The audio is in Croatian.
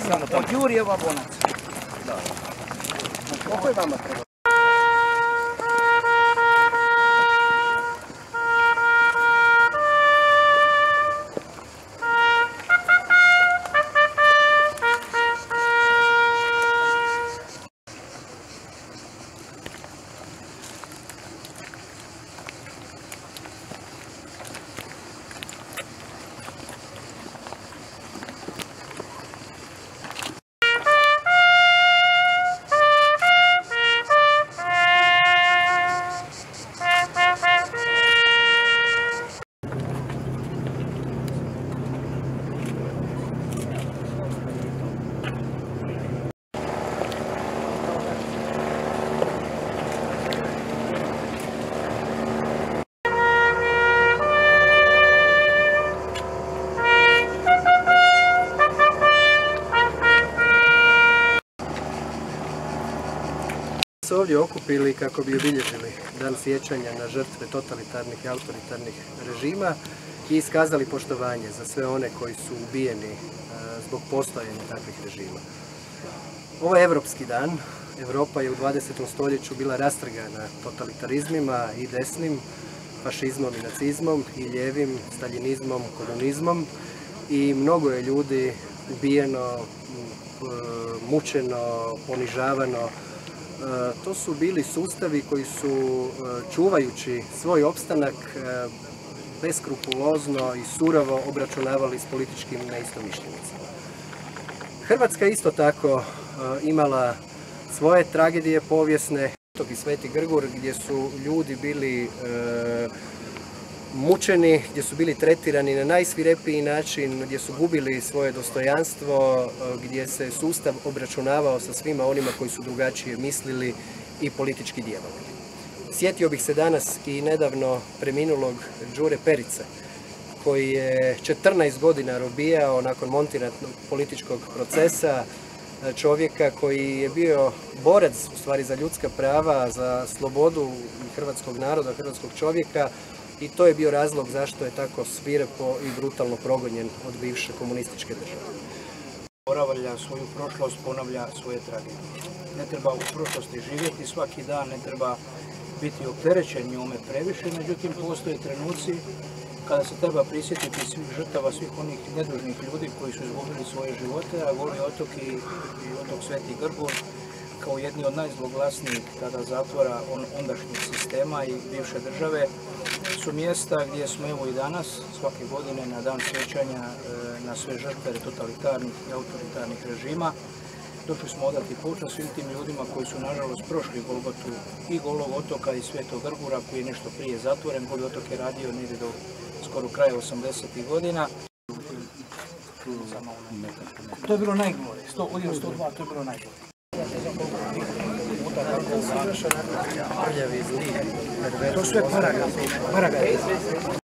od Jurijeva Bonaca. Koliko je vama treba? Ovdje okupili kako bi obilježili dan sjećanja na žrtve totalitarnih i autoritarnih režima i iskazali poštovanje za sve one koji su ubijeni zbog postojanja takvih režima. Ovo je Evropski dan. Europa je u 20. stoljeću bila rastrgana totalitarizmima i desnim, fašizmom i nacizmom, i lijevim, staljinizmom, komunizmom, i mnogo je ljudi ubijeno, mučeno, ponižavano. To su bili sustavi koji su, čuvajući svoj opstanak, beskrupulozno i surovo obračunavali s političkim neistomišljenicima. Hrvatska isto tako imala svoje tragedije povijesne, i Sveti Grgur, gdje su ljudi bili mučeni, gdje su bili tretirani na najsvirepiji način, gdje su gubili svoje dostojanstvo, gdje se sustav obračunavao sa svima onima koji su drugačije mislili i politički djelovali. Sjetio bih se danas i nedavno preminulog Đure Perice, koji je 14 godina robijao nakon montirnog političkog procesa, čovjeka koji je bio borac u stvari za ljudska prava, za slobodu hrvatskog naroda, hrvatskog čovjeka, i to je bio razlog zašto je tako svirepo i brutalno progonjen od bivše komunističke države. Zaboravlja svoju prošlost, ponavlja svoje tragedije. Ne treba u prošlosti živjeti svaki dan, ne treba biti opterećen njome previše, međutim postoje trenuci kada se treba prisjetiti svih žrtava, svih onih nedužnih ljudi koji su izgubili svoje živote, a Goli otok i otok Sveti Grgur kao jedni od najzloglasnijih tada zatvora ondašnjeg sistema i bivše države su mjesta gdje smo evo i danas, svake godine na dan sjećanja na sve žrtve totalitarnih i autoritarnih režima. Došli smo odati počast svim tim ljudima koji su nažalost prošli Golgotu i Golog otoka i Svetog Grgura, koji je nešto prije zatvoren. Goli otok je radio negdje do skoro kraja 80. godina. To je bilo najgore, 100 godina, 102, to je bilo najgore. To sve paragraf.